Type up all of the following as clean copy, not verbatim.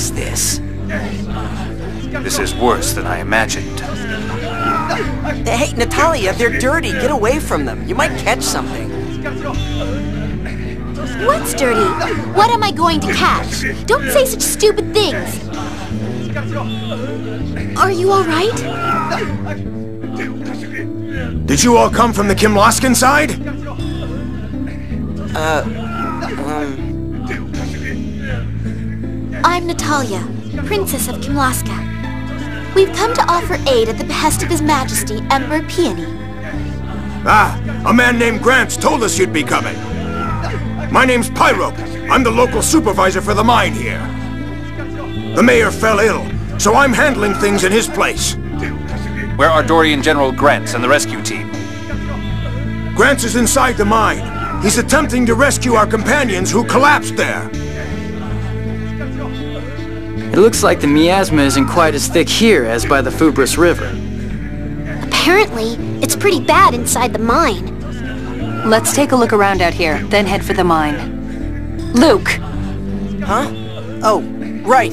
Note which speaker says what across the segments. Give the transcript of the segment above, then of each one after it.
Speaker 1: is this?
Speaker 2: This is worse than I imagined.
Speaker 1: Hey, Natalia, they're dirty. Get away from them. You might catch something.
Speaker 3: What's dirty? What am I going to catch? Don't say such stupid things. Are you all right?
Speaker 4: Did you all come from the Kimlaskan side?
Speaker 3: I'm Natalia, Princess of Kimlaska. We've come to offer aid at the behest of His Majesty, Emperor Peony.
Speaker 4: Ah, a man named Grants told us you'd be coming. My name's Pyrope. I'm the local supervisor for the mine here. The mayor fell ill, so I'm handling things in his place.
Speaker 2: Where are Dorian General Grants and the rescue team?
Speaker 4: Grants is inside the mine. He's attempting to rescue our companions who collapsed there.
Speaker 5: It looks like the miasma isn't quite as thick here as by the Fubris River.
Speaker 3: Apparently, it's pretty bad inside the mine.
Speaker 6: Let's take a look around out here, then head for the mine. Luke!
Speaker 1: Huh? Oh, right.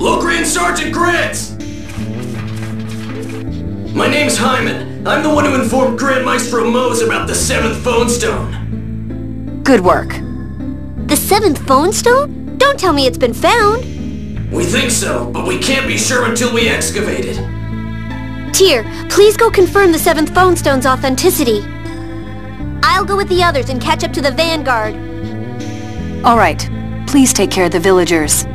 Speaker 7: Locrian Sergeant Grant! My name's Hyman. I'm the one who informed Grand Maestro Mose about the 7th phone stone.
Speaker 6: Good work.
Speaker 3: The 7th phone stone? Don't tell me it's been found.
Speaker 7: We think so, but we can't be sure until we excavate it.
Speaker 3: Tyr, please go confirm the 7th phone stone's authenticity. I'll go with the others and catch up to the Vanguard.
Speaker 6: All right. Please take care of the villagers.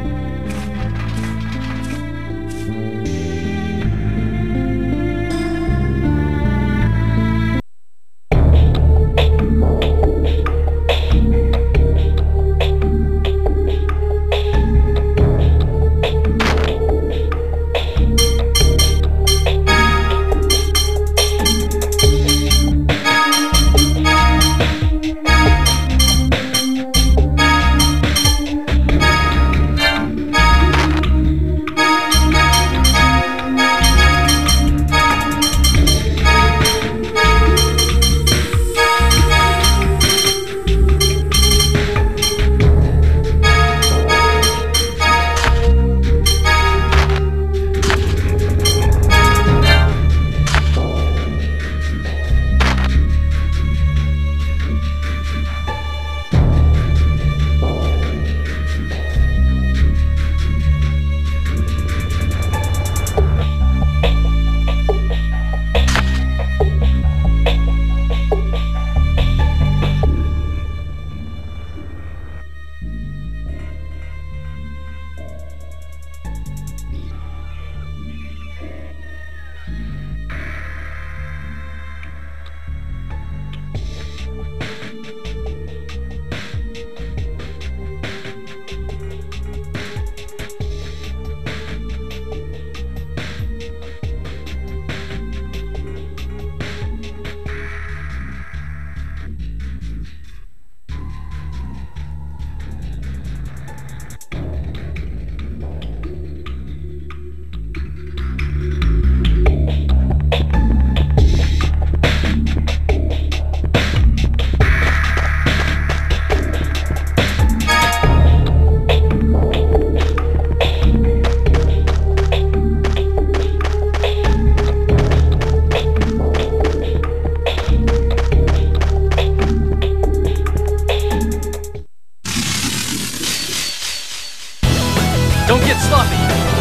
Speaker 2: Don't get sloppy!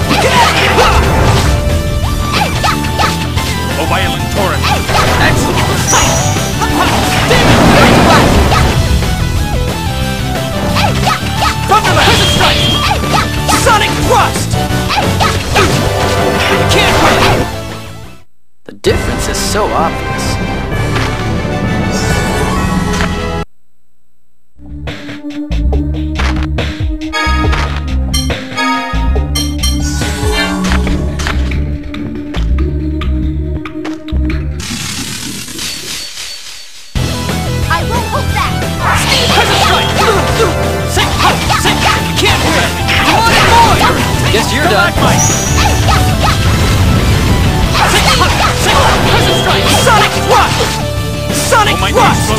Speaker 2: A violent torrent! Excellent! Thunderblast! Strike! Sonic Thrust! Can't win!
Speaker 5: The difference is so obvious. Guess you're done.
Speaker 1: Sonic Thrust! Sonic Thrust!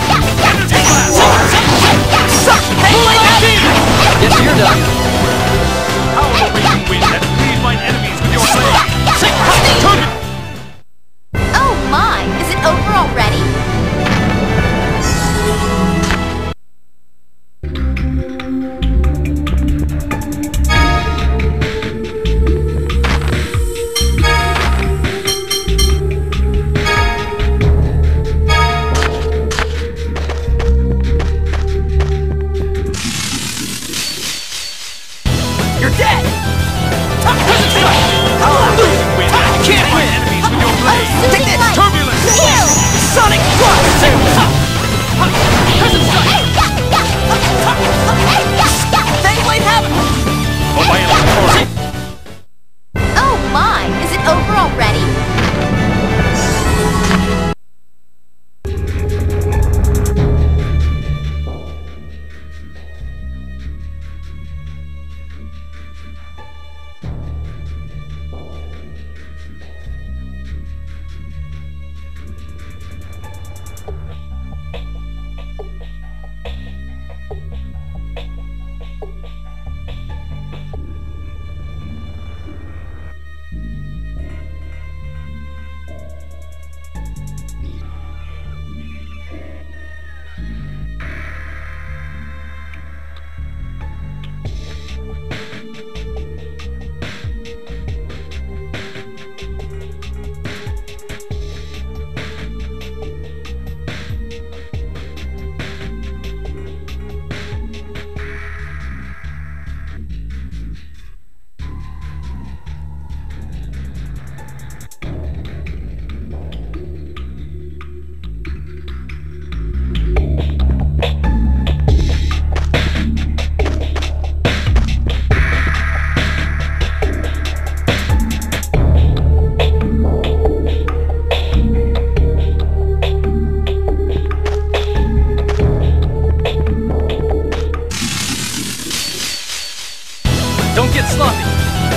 Speaker 5: Guess you're done.
Speaker 2: How will we win and leave mine enemies with your blade?
Speaker 3: Oh my! Is it over already?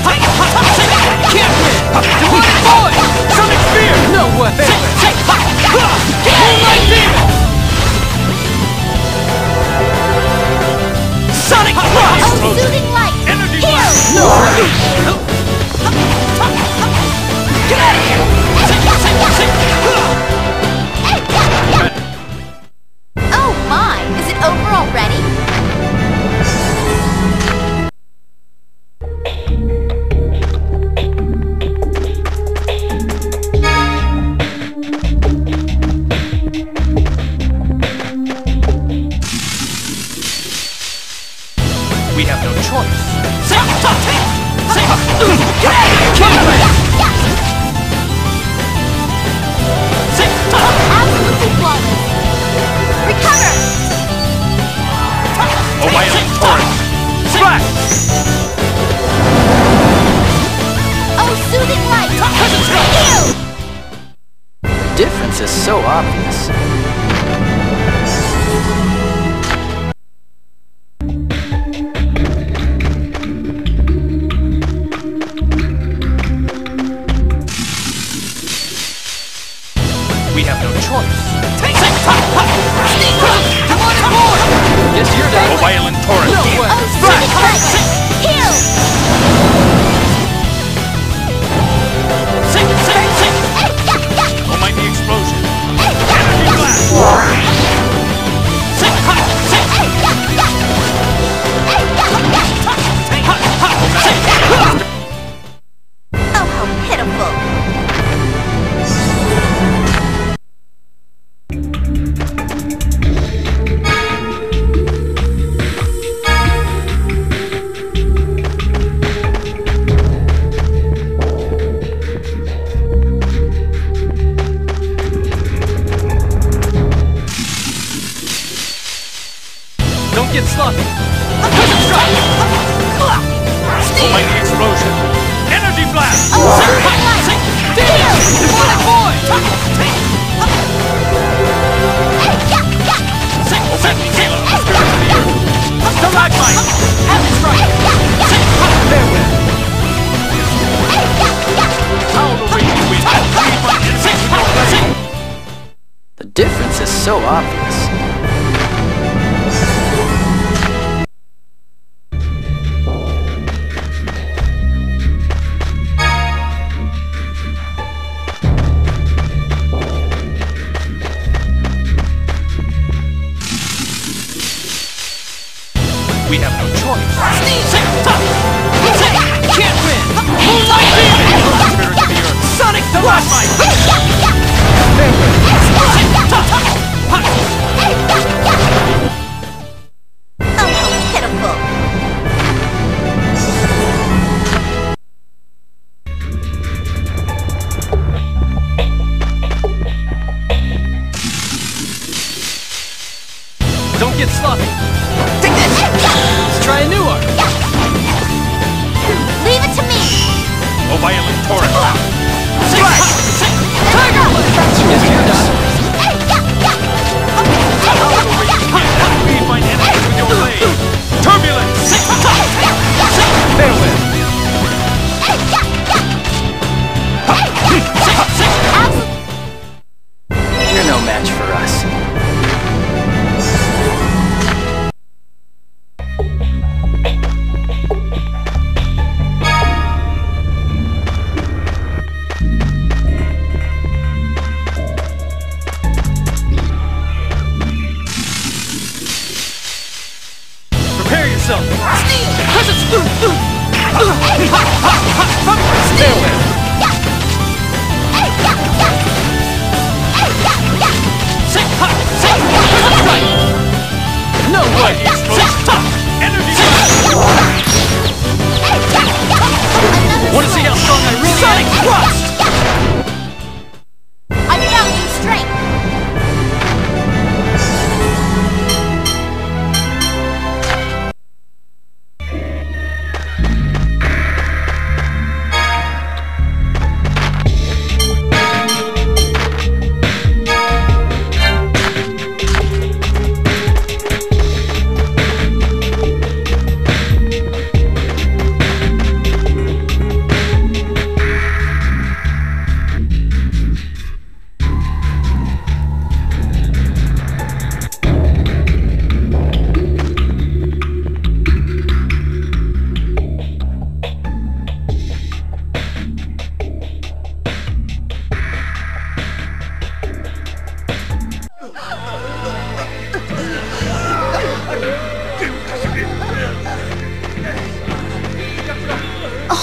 Speaker 5: Can't win! Demonic Void! Sonic Spear! No way! Moonlight Demon! Sonic Thrust!
Speaker 3: Oh, soothing light!
Speaker 2: Energy
Speaker 3: Here!
Speaker 2: blast!
Speaker 5: No way! Get out of here!
Speaker 3: Oh my! Is it over already?
Speaker 2: We have no choice.
Speaker 3: Absolutely flawless! Recover!
Speaker 2: A violent torrent. Splash!
Speaker 3: Oh, soothing light! Ew!
Speaker 5: The difference is so obvious.
Speaker 2: We have no choice.
Speaker 5: Guess you're done.
Speaker 2: A violent torrent.
Speaker 5: No way!
Speaker 3: Oh, soothing light! Heal!
Speaker 2: Almighty explosion. Energy blast.
Speaker 3: Oh, how pitiful!
Speaker 5: Don't get sloppy!
Speaker 2: Almighty explosion. Energy blast.
Speaker 3: Oh, soothing light! Heal!
Speaker 5: Demonic Void!
Speaker 2: Almighty halo of the spirit of the earth.
Speaker 5: Stalagmite! Heavy Strike! Farewell!
Speaker 2: Howl the raging wind and breathe my enemies with your blade.
Speaker 5: The difference is so obvious.
Speaker 2: We have no choice.
Speaker 5: Can't win! Moonlight Demon!
Speaker 2: Spirit of the earth.
Speaker 5: Sonic Stalagmite!
Speaker 3: Oh, how pitiful!
Speaker 5: Don't get sloppy! Let's try a new art!
Speaker 3: Leave it to me!
Speaker 2: A violent torrent.
Speaker 5: Tiger Blade! Guess you're done.
Speaker 2: Howl the raging wind and breathe my enemies with your blade. Turbulence.
Speaker 5: Farewell! You're no match for us.
Speaker 2: Prepare yourself.
Speaker 5: Farewell!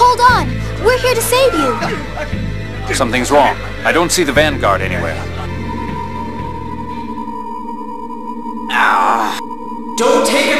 Speaker 3: Hold on! We're here to save you!
Speaker 2: Something's wrong. I don't see the Vanguard anywhere.
Speaker 7: Don't take